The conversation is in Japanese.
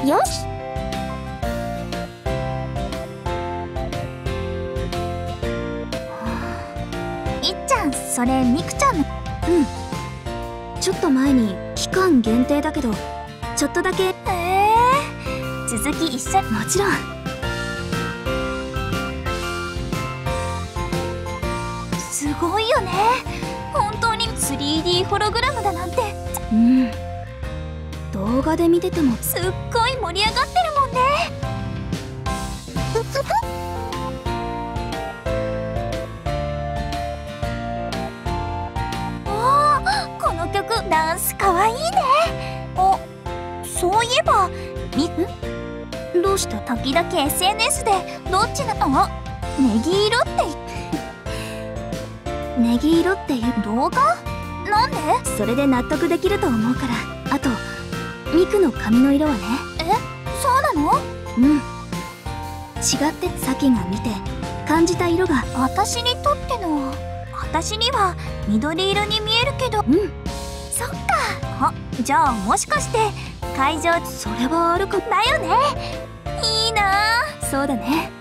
よし。いっちゃん、それみくちゃんの。 ちょっと前に期間限定だけどちょっとだけ。 続き一緒。 もちろん。 すごいよね。本当に 3D ホログラムだなんて。 動画で見ててもすっごい盛り上がってるもんね。この曲ダンスかわいいね。あ、そういえばどうした？ 時々 SNS でどっちなの？ネギ色ってネギ色っていう動画？なんで？ それで納得できると思うから。あとミクの髪の色はね。 そうなの？ 違ってサキが見て感じた色が。 私にとっての。私には緑色に見えるけど。そっか。あ、じゃあもしかして会場。 それはあるかも。 だよね。いいなあ。 そうだね。